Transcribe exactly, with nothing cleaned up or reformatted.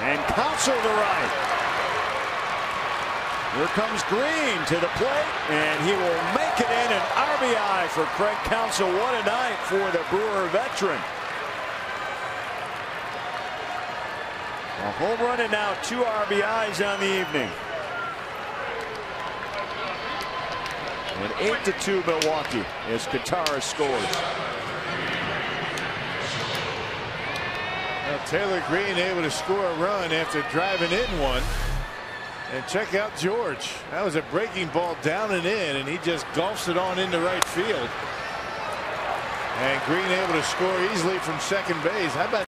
And Counsell to right. Here comes Green to the plate, and he will make it in. An R B I for Craig Counsell. What a night for the Brewer veteran. A home run and now two R B Is on the evening. And eight to two Milwaukee as Kottaras scores. Now Taylor Green able to score a run after driving in one. And check out George. That was a breaking ball down and in, and he just golfs it on into right field. And Green able to score easily from second base. How about